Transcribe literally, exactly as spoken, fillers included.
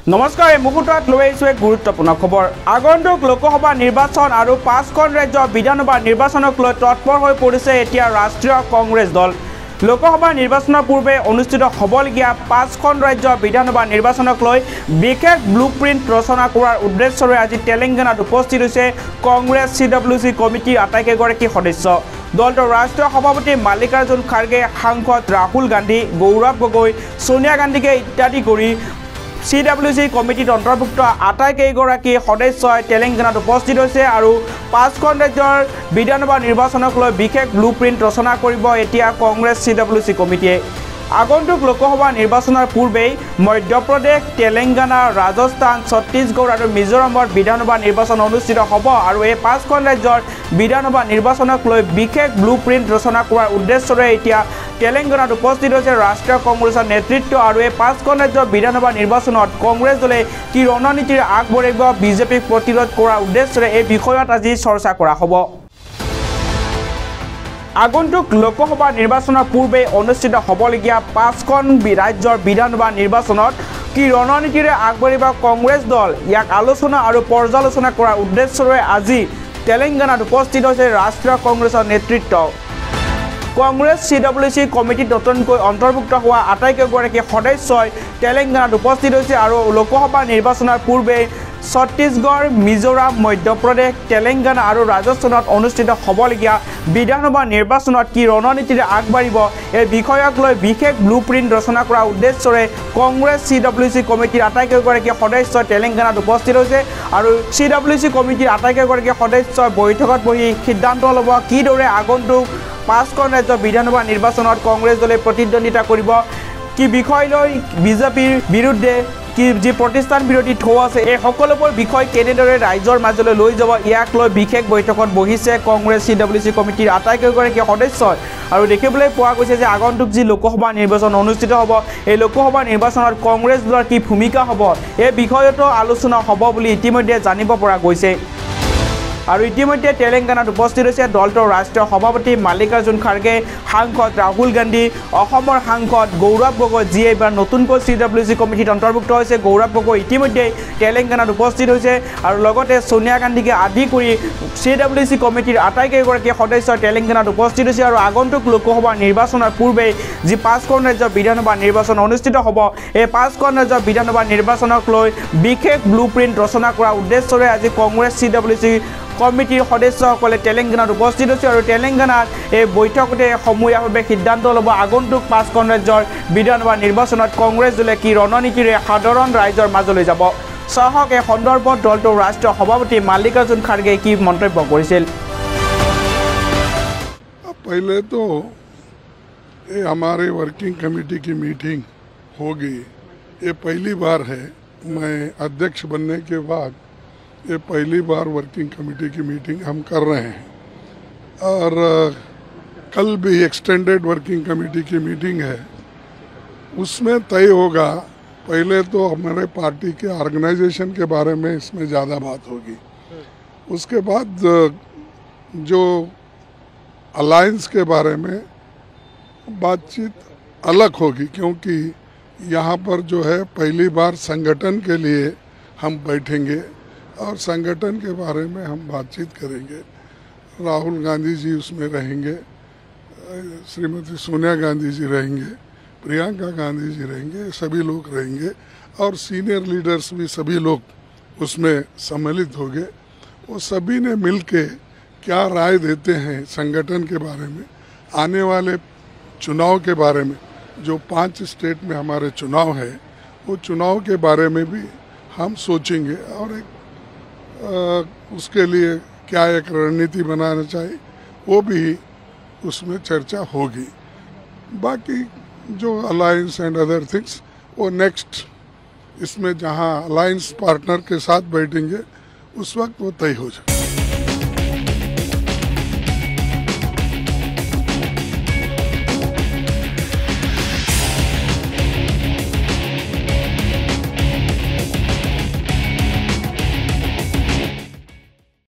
नमस्कार এই মুহূৰ্তত লৈ আহিছোঁ এক গুৰুত্বপূৰ্ণ খবৰ। আগন্তুক লোকসভা নিৰ্বাচন আৰু পাঁচখন ৰাজ্যৰ বিধানসভা নিৰ্বাচনক লৈ তৎপৰ হৈ পৰিছে এতিয়া ৰাষ্ট্ৰীয় কংগ্ৰেছ দল। লোকসভা নিৰ্বাচনৰ পূৰ্বে অনুষ্ঠিত হ'বলগীয়া পাঁচখন ৰাজ্যৰ বিধানসভা নিৰ্বাচনক লৈ বিশেষ ব্লুপ্ৰিণ্ট ৰচনা কৰাৰ উদ্দেশ্যৰে আজি তেলেংগানাত উপস্থিত হৈছে কংগ্ৰেছ চি ডব্লিউ চি কমিটিৰ আটাইকেইগৰাকী সদস্য। দলটোৰ ৰাষ্ট্ৰীয় সভাপতি মাল্লিকাৰ্জুন খাৰ্গে, সাংসদ ৰাহুল গান্ধী, গৌৰৱ গগৈ, সোনিয়া গান্ধীকে ইত্যাদি কৰি চি ডব্লিউ চি কমিটিত অন্তৰ্ভুক্ত আটাইকেইগৰাকী সদস্যই তেলেংগানাত উপস্থিত হৈছে আৰু পাঁচখন ৰাজ্যৰ বিধানসভা নিৰ্বাচনক লৈ বিশেষ ব্লুপ্ৰিণ্ট ৰচনা কৰিব এতিয়া কংগ্ৰেছ চি ডব্লিউ চি কমিটিয়ে। আগন্তুক লোকসভা নিৰ্বাচনৰ পূৰ্বেই মধ্যপ্ৰদেশ, তেলেংগানা, ৰাজস্থান, ছত্তীশগড় আৰু মিজোৰামৰ বিধানসভা নিৰ্বাচন অনুষ্ঠিত হ'ব আৰু এই পাঁচখন ৰাজ্যৰ বিধানসভা নিৰ্বাচনক লৈ বিশেষ ব্লুপ্ৰিণ্ট ৰচনা কৰাৰ উদ্দেশ্যৰে এতিয়া তেলেংগানাত উপস্থিত হৈছে ৰাষ্ট্ৰীয় কংগ্ৰেছৰ নেতৃত্ব আৰু এই পাঁচখন ৰাজ্যৰ বিধানসভা নিৰ্বাচনত কংগ্ৰেছ দলে কি ৰণনীতিৰে আগবঢ়াব বিজেপিক প্ৰতিৰোধ কৰাৰ উদ্দেশ্যৰে এই বিষয়ত আজি চৰ্চা কৰা হ'ব। আগন্তুক লোকসভা নিৰ্বাচনৰ পূৰ্বে অনুষ্ঠিত হ'বলগীয়া পাঁচখন ৰাজ্যৰ বিধানসভা নিৰ্বাচনত কি ৰণনীতিৰে আগবাঢ়িব কংগ্ৰেছ দল, ইয়াক আলোচনা আৰু পৰ্যালোচনা কৰাৰ উদ্দেশ্যৰে আজি তেলেংগানাত উপস্থিত হৈছে ৰাষ্ট্ৰীয় কংগ্ৰেছৰ নেতৃত্ব। কংগ্ৰেছ চি ডব্লিউ চি কমিটিত নতুনকৈ অন্তৰ্ভুক্ত হোৱা আটাইকেইগৰাকী সদস্যই তেলেংগানাত উপস্থিত হৈছে আৰু লোকসভা নিৰ্বাচনৰ পূৰ্বে ছত্তীশগড়, মিজোৰাম, মধ্যপ্ৰদেশ, তেলেংগানা আৰু ৰাজস্থানত অনুষ্ঠিত হ'বলগীয়া বিধানসভা নিৰ্বাচনত কি ৰণনীতিৰে আগবাঢ়িব এই বিষয়ক লৈ বিশেষ ব্লুপ্ৰিণ্ট ৰচনা কৰাৰ উদ্দেশ্যৰে কংগ্ৰেছ চি ডব্লিউ চি কমিটিৰ আটাইকেইগৰাকী সদস্য তেলেংগানাত উপস্থিত হৈছে আৰু চি ডব্লিউ চি কমিটিৰ আটাইকেইগৰাকী সদস্যই বৈঠকত বহি সিদ্ধান্ত ল'ব কিদৰে আগন্তুক পাঁচখন ৰাজ্যৰ বিধানসভা নিৰ্বাচনত কংগ্ৰেছ দলে প্ৰতিদ্বন্দ্বিতা কৰিব, কি বিষয় লৈ বিজেপিৰ বিৰুদ্ধে কি যি প্ৰতিষ্ঠান বিৰোধী ঢৌ আছে এই সকলোবোৰ বিষয় কেনেদৰে ৰাইজৰ মাজলৈ লৈ যাব ইয়াক লৈ বিশেষ বৈঠকত বহিছে কংগ্ৰেছ চি ডব্লিউ চি কমিটিৰ আটাইকেইগৰাকী সদস্যই। আৰু দেখিবলৈ পোৱা গৈছে যে আগন্তুক যি লোকসভা নিৰ্বাচন অনুষ্ঠিত হ'ব এই লোকসভা নিৰ্বাচনত কংগ্ৰেছ দলৰ কি ভূমিকা হ'ব এই বিষয়তো আলোচনা হ'ব বুলি ইতিমধ্যে জানিব পৰা গৈছে। আৰু ইতিমধ্যে তেলেংগানাত উপস্থিত হৈছে দলটোৰ ৰাষ্ট্ৰীয় সভাপতি মাল্লিকাৰ্জুন খাৰ্গে, সাংসদ ৰাহুল গান্ধী, অসমৰ সাংসদ গৌৰৱ গগৈ, যিয়ে এইবাৰ নতুনকৈ চি ডব্লিউ চি কমিটিত অন্তৰ্ভুক্ত হৈছে। গৌৰৱ গগৈ ইতিমধ্যে তেলেংগানাত উপস্থিত হৈছে আৰু লগতে সোনিয়া গান্ধীকে আদি কৰি চি ডব্লিউ চি কমিটিৰ আটাইকেইগৰাকী সদস্য তেলেংগানাত উপস্থিত হৈছে আৰু আগন্তুক লোকসভা নিৰ্বাচনৰ পূৰ্বে যি পাঁচখন ৰাজ্যৰ বিধানসভা নিৰ্বাচন অনুষ্ঠিত হ'ব এই পাঁচখন ৰাজ্যৰ বিধানসভা নিৰ্বাচনক লৈ বিশেষ ব্লুপ্ৰিণ্ট ৰচনা কৰাৰ উদ্দেশ্যৰে আজি কংগ্ৰেছ চি ডব্লিউ চি কমিটিৰ সদস্যসকলে তেলেংগানাত উপস্থিত হৈছে আৰু তেলেংগানাত এই বৈঠকতে সমূহীয়াভাৱে সিদ্ধান্ত ল'ব আগন্তুক পাঁচখন ৰাজ্যৰ বিধানসভা নিৰ্বাচনত কংগ্ৰেছ দলে কি ৰণনীতিৰে সাধাৰণ ৰাইজৰ মাজলৈ যাব। চাহক এই সন্দৰ্ভত দলটোৰ ৰাষ্ট্ৰীয় সভাপতি মাল্লিকাৰ্জুন খাৰ্গে কি মন্তব্য কৰিছিল। पहले तो ये हमारे वर्किंग कमेटी की मीटिंग होगी, ये पहली बार है। मैं अध्यक्ष बनने के बाद ये पहली बार वर्किंग कमेटी की मीटिंग हम कर रहे हैं और कल भी एक्सटेंडेड वर्किंग कमेटी की मीटिंग है, उसमें तय होगा। पहले तो हमारे पार्टी के ऑर्गेनाइजेशन के बारे में इसमें ज़्यादा बात होगी, उसके बाद जो अलायंस के बारे में बातचीत अलग होगी, क्योंकि यहाँ पर जो है पहली बार संगठन के लिए हम बैठेंगे और संगठन के बारे में हम बातचीत करेंगे। राहुल गांधी जी उसमें रहेंगे, श्रीमती सोनिया गांधी जी रहेंगे, प्रियंका गांधी जी रहेंगे, सभी लोग रहेंगे और सीनियर लीडर्स भी सभी लोग उसमें सम्मिलित होंगे। वो सभी ने मिलके क्या राय देते हैं संगठन के बारे में, आने वाले चुनाव के बारे में, जो पांच स्टेट में हमारे चुनाव है वो चुनाव के बारे में भी हम सोचेंगे और एक आ, उसके लिए क्या एक रणनीति बनाना चाहिए वो भी उसमें चर्चा होगी। बाकी जो अलायंस एंड अदर थिंग्स वो नेक्स्ट इसमें जहां अलायंस पार्टनर के साथ बैठेंगे उस वक्त वो तय हो जाए।